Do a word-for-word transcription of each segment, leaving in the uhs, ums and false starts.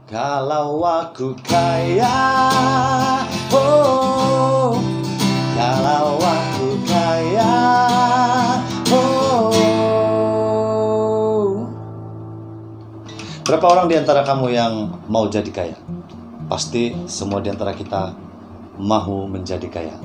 Kalau aku kaya, oh, kalau aku kaya, oh. Berapa orang di antara kamu yang mau jadi kaya? Pasti semua di antara kita mau menjadi kaya.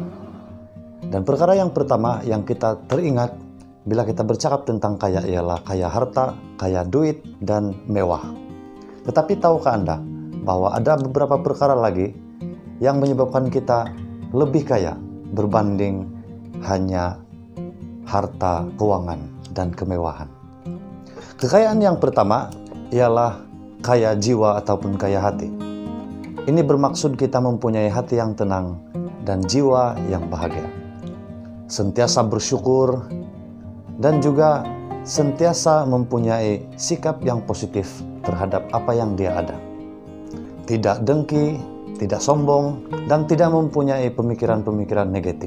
Dan perkara yang pertama yang kita teringat bila kita bercakap tentang kaya ialah kaya harta, kaya duit, dan mewah. Tetapi tahukah Anda bahwa ada beberapa perkara lagi yang menyebabkan kita lebih kaya berbanding hanya harta, keuangan, dan kemewahan. Kekayaan yang pertama ialah kaya jiwa ataupun kaya hati. Ini bermaksud kita mempunyai hati yang tenang dan jiwa yang bahagia. Sentiasa bersyukur dan juga sentiasa mempunyai sikap yang positif terhadap apa yang dia ada. Tidak dengki, tidak sombong, dan tidak mempunyai pemikiran-pemikiran negatif.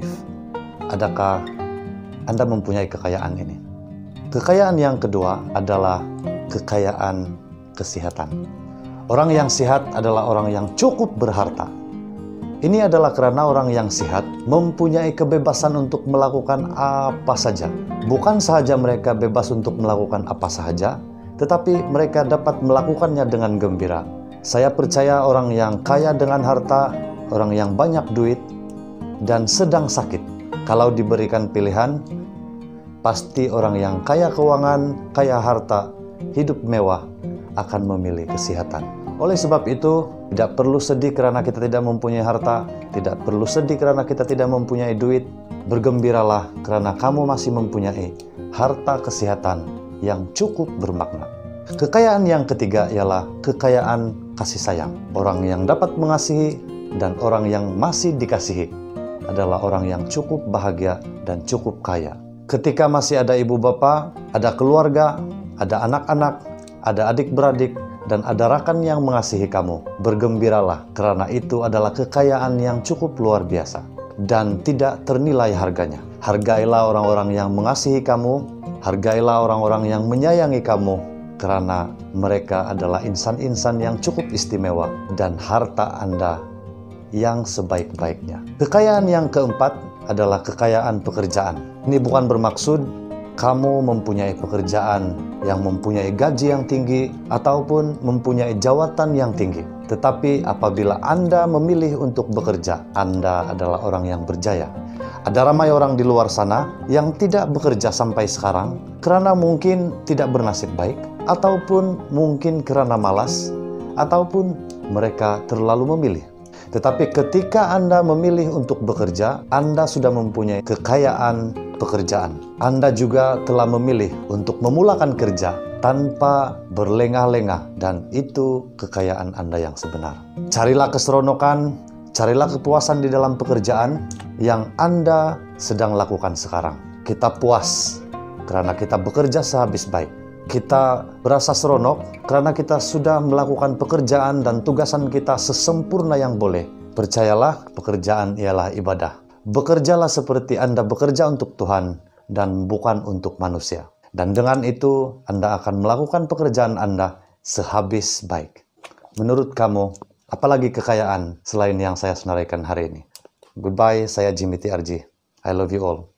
Adakah Anda mempunyai kekayaan ini? Kekayaan yang kedua adalah kekayaan kesehatan. Orang yang sehat adalah orang yang cukup berharta. Ini adalah karena orang yang sehat mempunyai kebebasan untuk melakukan apa saja. Bukan sahaja mereka bebas untuk melakukan apa sahaja, tetapi mereka dapat melakukannya dengan gembira. Saya percaya orang yang kaya dengan harta, orang yang banyak duit, dan sedang sakit, kalau diberikan pilihan, pasti orang yang kaya keuangan, kaya harta, hidup mewah, akan memilih kesehatan. Oleh sebab itu, tidak perlu sedih karena kita tidak mempunyai harta, tidak perlu sedih karena kita tidak mempunyai duit. Bergembiralah karena kamu masih mempunyai harta kesehatan yang cukup bermakna. Kekayaan yang ketiga ialah kekayaan kasih sayang. Orang yang dapat mengasihi dan orang yang masih dikasihi adalah orang yang cukup bahagia dan cukup kaya. Ketika masih ada ibu bapa, ada keluarga, ada anak-anak, ada adik-beradik, dan ada rakan yang mengasihi kamu, bergembiralah karena itu adalah kekayaan yang cukup luar biasa dan tidak ternilai harganya. Hargailah orang-orang yang mengasihi kamu, hargailah orang-orang yang menyayangi kamu, karena mereka adalah insan-insan yang cukup istimewa dan harta Anda yang sebaik-baiknya. Kekayaan yang keempat adalah kekayaan pekerjaan. Ini bukan bermaksud kamu mempunyai pekerjaan yang mempunyai gaji yang tinggi ataupun mempunyai jawatan yang tinggi. Tetapi apabila Anda memilih untuk bekerja, Anda adalah orang yang berjaya. Ada ramai orang di luar sana yang tidak bekerja sampai sekarang karena mungkin tidak bernasib baik, ataupun mungkin karena malas, ataupun mereka terlalu memilih. Tetapi ketika Anda memilih untuk bekerja, Anda sudah mempunyai kekayaan pekerjaan. Anda juga telah memilih untuk memulakan kerja tanpa berlengah-lengah, dan itu kekayaan Anda yang sebenar. Carilah keseronokan, carilah kepuasan di dalam pekerjaan yang Anda sedang lakukan sekarang. Kita puas karena kita bekerja sehabis baik. Kita berasa seronok karena kita sudah melakukan pekerjaan dan tugasan kita sesempurna yang boleh. Percayalah, pekerjaan ialah ibadah. Bekerjalah seperti Anda bekerja untuk Tuhan dan bukan untuk manusia. Dan dengan itu, Anda akan melakukan pekerjaan Anda sehabis baik. Menurut kamu, apalagi kekayaan selain yang saya senaraikan hari ini? Goodbye, saya Jimmy T R G. I love you all.